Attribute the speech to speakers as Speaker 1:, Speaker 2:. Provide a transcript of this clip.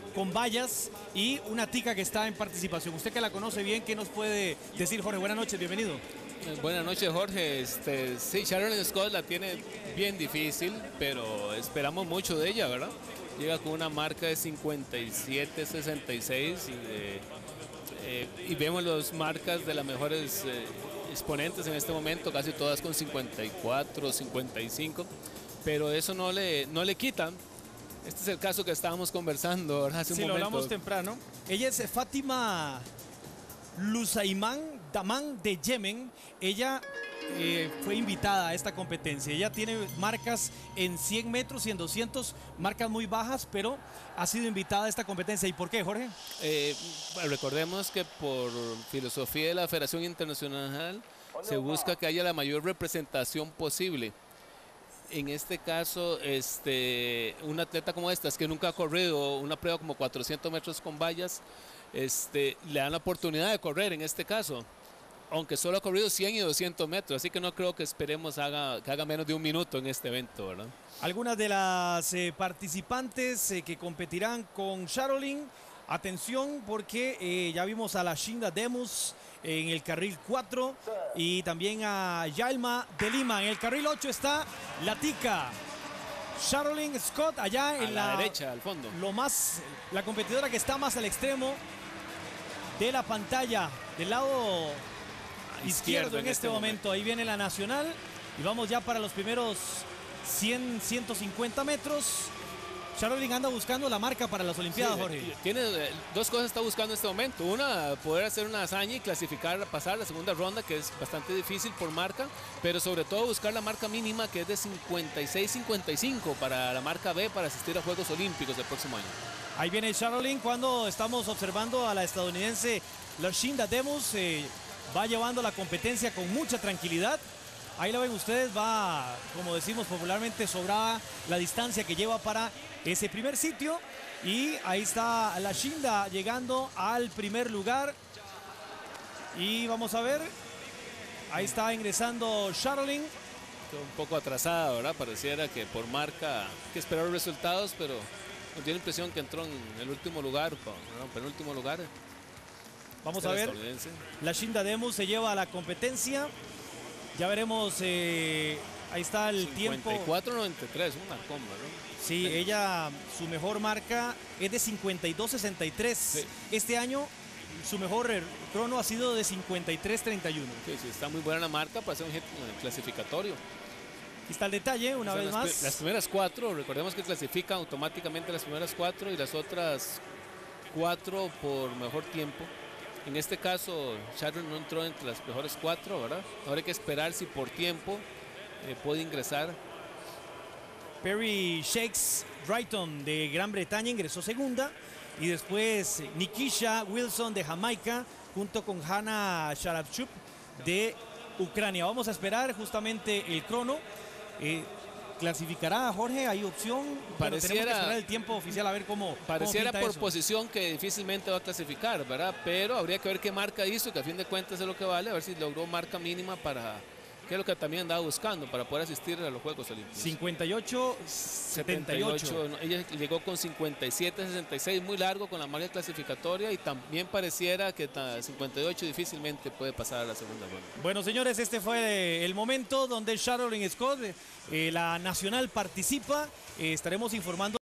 Speaker 1: con vallas y una tica que está en participación. Usted que la conoce bien, ¿qué nos puede decir, Jorge? Buenas noches, bienvenido.
Speaker 2: Buenas noches, Jorge. Sí, Sharon Scott la tiene bien difícil, pero esperamos mucho de ella, ¿verdad? Llega con una marca de 57-66 y vemos las marcas de las mejores exponentes en este momento, casi todas con 54, 55, pero eso no le quita. Este es el caso que estábamos conversando hace un momento.
Speaker 1: Sí, lo hablamos temprano. Ella es Fátima Lusaiman Daman de Yemen. Ella fue invitada a esta competencia. Ella tiene marcas en 100 metros y en 200, marcas muy bajas, pero ha sido invitada a esta competencia. ¿Y por qué, Jorge?
Speaker 2: Recordemos que por filosofía de la Federación Internacional se busca que haya la mayor representación posible. En este caso, un atleta como esta, que nunca ha corrido una prueba como 400 metros con vallas, le dan la oportunidad de correr en este caso, aunque solo ha corrido 100 y 200 metros, así que no creo que esperemos que haga menos de un minuto en este evento, ¿verdad?
Speaker 1: Algunas de las participantes que competirán con Sharolyn, atención porque ya vimos a Lashinda Demus en el carril 4 y también a Yaelma de Lima. En el carril 8 está la tica Sharolyn Scott allá en
Speaker 2: la derecha, al fondo.
Speaker 1: La competidora que está más al extremo de la pantalla, del lado izquierdo en este momento. Ahí viene la nacional y vamos ya para los primeros 100, 150 metros. Sharolyn anda buscando la marca para las Olimpiadas, sí, Jorge.
Speaker 2: Tiene dos cosas que está buscando en este momento. Una, poder hacer una hazaña y clasificar, pasar la segunda ronda, que es bastante difícil por marca, pero sobre todo buscar la marca mínima, que es de 56-55 para la marca B, para asistir a Juegos Olímpicos del próximo año.
Speaker 1: Ahí viene Sharolyn cuando estamos observando a la estadounidense Lashinda Demus. Va llevando la competencia con mucha tranquilidad. Ahí la ven ustedes, va, como decimos popularmente, sobrada la distancia que lleva para ese primer sitio. Y ahí está Lashinda llegando al primer lugar. Y vamos a ver, ahí está ingresando Sharolyn.
Speaker 2: Un poco atrasada, ¿verdad? Pareciera que por marca hay que esperar los resultados, pero me dio la impresión que entró en el último lugar, penúltimo lugar.
Speaker 1: Vamos a ver, Lashinda Demus se lleva a la competencia. Ya veremos, ahí está el
Speaker 2: 54,
Speaker 1: tiempo.
Speaker 2: 54.93, una comba, ¿no?
Speaker 1: Sí, ella, su mejor marca es de 52.63. Sí. Este año su mejor crono ha sido de 53.31.
Speaker 2: Sí, está muy buena la marca para hacer un hit clasificatorio.
Speaker 1: Aquí está el detalle, una vez más.
Speaker 2: Las primeras 4, recordemos que clasifican automáticamente las primeras 4 y las otras 4 por mejor tiempo. En este caso, Sharon no entró entre las mejores 4, ¿verdad? Ahora hay que esperar si por tiempo puede ingresar.
Speaker 1: Perry Shakes Brighton de Gran Bretaña ingresó segunda. Y después Nikisha Wilson de Jamaica junto con Hanna Sharapchuk de Ucrania. Vamos a esperar justamente el crono. ¿Clasificará, Jorge? ¿Hay opción? Tenemos que esperar el tiempo oficial a ver cómo
Speaker 2: pareciera por
Speaker 1: eso.
Speaker 2: Posición que difícilmente va a clasificar, ¿verdad? Pero habría que ver qué marca hizo, que a fin de cuentas es lo que vale, a ver si logró marca mínima para, que es lo que también andaba buscando, para poder asistir a los Juegos Olímpicos.
Speaker 1: 58-78.
Speaker 2: Ella llegó con 57-66, muy largo con la marca clasificatoria, y también pareciera que 58 difícilmente puede pasar a la segunda ronda.
Speaker 1: Bueno, señores, este fue el momento donde Sharolyn Scott, la nacional, participa. Estaremos informando